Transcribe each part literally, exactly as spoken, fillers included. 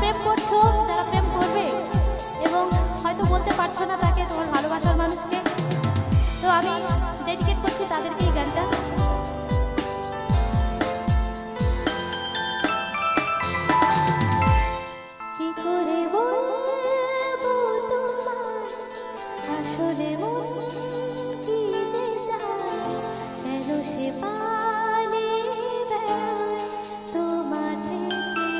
প্রেম করছো, যারা প্রেম করবে এবং হয়তো বলতে পারছো না তাকে তোমার ভালোবাসার মানুষকে, তো আমি ডেডিকেট করছি তাদেরকে এই গানটা। কি করে বলবো তোমার আসলে মন কি যে চায়, কেন সে পালিয়ে বেড়ায় তোমার থেকে।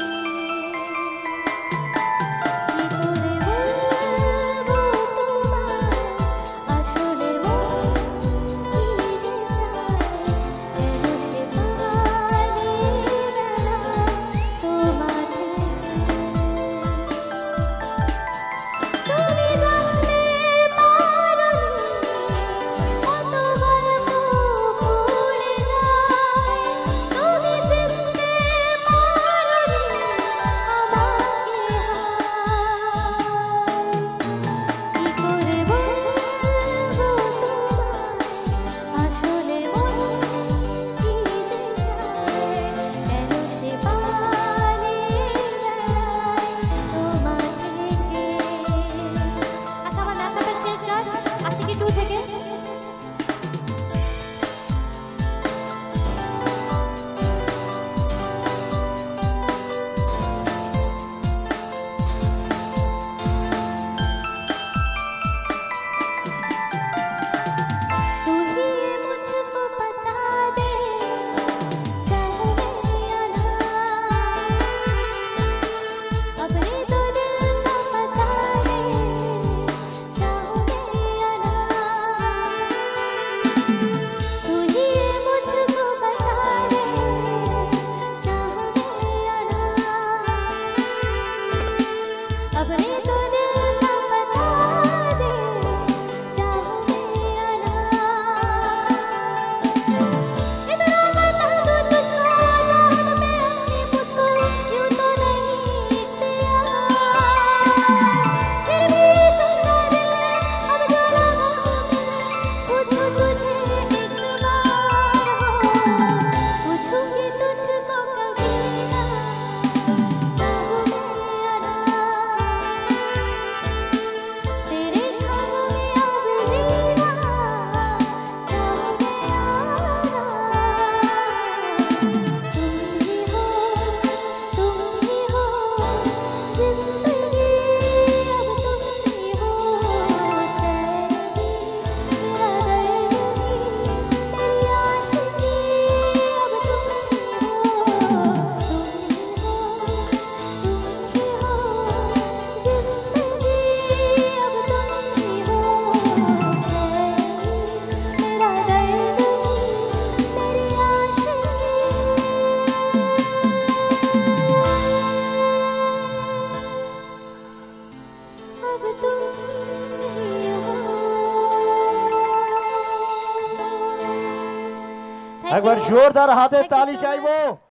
কি করে বলবো তোমার আসলে মন কি যে চায়, কেন সে পালিয়ে বেড়ায় তোমার থেকে। তুমি জানতে পারোনি কতবার তো ভুলে যায়, তুমি চিনতে পারোনি আমাকে হায়। কি করে বলবো তোমার আসলে মন কি যে চায়, কেন সে পালিয়ে বেড়ায় তোমার থেকে। আচ্ছা, আমার নাচাটা শেষ গান আশিকি টু থেকে। तू ही मुझको बता दे चाहे या ना, अपने तो दिल का बता दे चाहे या ना। तू ही मुझको बता दे चाहे या ना, अपने तो दिल का बता दे चाहे या ना। इतना बता दूं तुझको चाहत में अपनी मुझको यूं तो नहीं इख्तियार, फिर भी सुनना दिल में अब जो लगा पूछूं तुझे एक बार हो, पूछूंगी तुझको कभी ना चाहूं या ना। तेरे ख्वाबों में अब जीना चाहूं या ना। तुम ही हो, तुम ही हो जिंदगी, अब तुम ही हो चैन मेरा दर्द, मेरी आशिकी, अब तुम ही हो, तुम ही हो, तुम ही हो जिंदगी, अब तुम ही हो चैन मेरा दर्द, मेरी आशिकी। अब तुम ही हो। একবার জোরদার হাতে তালি চাইবো।